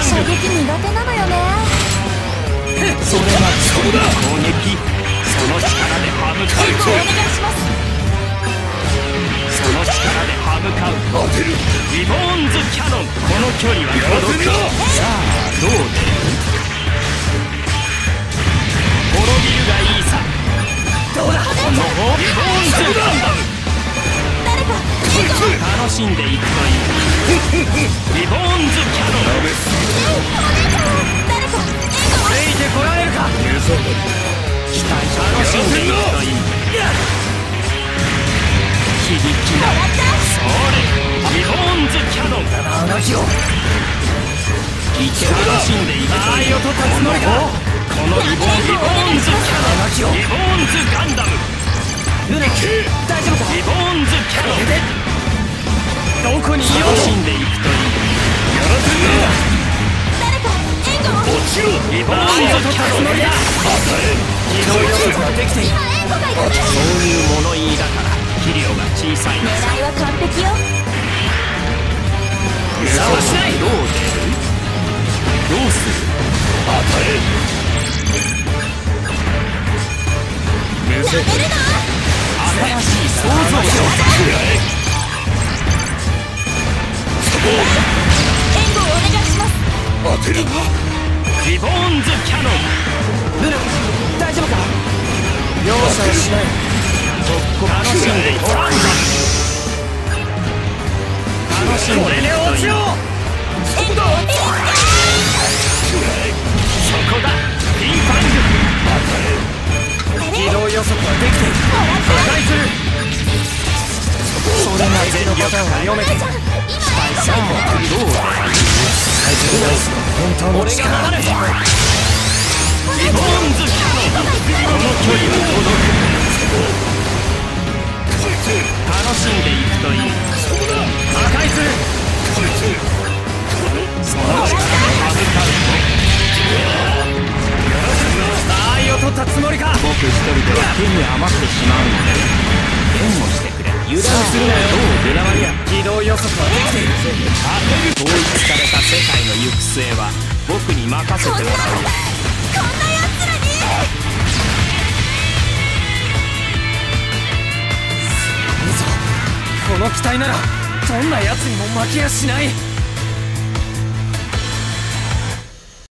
射撃苦手なのよね。 それがそうだ。攻撃、その力で歯向かう。 お願いします。 その力で歯向かう。当てる。リボーンズキャノン。この距離は届く。さあどう出る。滅びるがいいさ。どうだ。この方リボーンズガンダム。 誰か楽しんでいくといい。リボーンズキャノン。 誰かついてこられるか。期待楽しんでいくといい。響きだ。それリボーンズキャノン。 穴木をいけ楽しんでいくといい。このリボーンズキャノン。リボーンズガンダム。 ルネ大丈夫か。 リボーンズキャノン。 どこにいよう。 楽しんでいくといい。 誰か援護を。 落ちろ。リボーンズキャノン。 機動予測ができている。 今援護がいる。 そういう物言いだから肥料が小さいのさ。 狙いは完璧よ。 さあしない。どう出る。どうする。 やめるな。 新しい創造者。 援護をお願いします。 当てる。リボーンズキャノン。 ルネ大丈夫か。容赦はしない。 楽しんでいく。楽しんでいく。 これで落ちよう。 援護をそこだ。ピンファング。 機動予測ができている。破壊する。それが全力パターンを読めている。 今さあどうだ。 本当の力。 リボーンズキャノン。この距離は届く。楽しんでいくといい。 破壊する。 その力で歯向かう。 場合を取ったつもりか。 僕一人では手に余ってしまうので援護してくれ。 油断するなよ。 どう出回りや。 機動予測はできている。 統一された世界の行く末は僕に任せてもらうよ。 こんな奴らに。 この機体ならどんな奴にも負けやしない。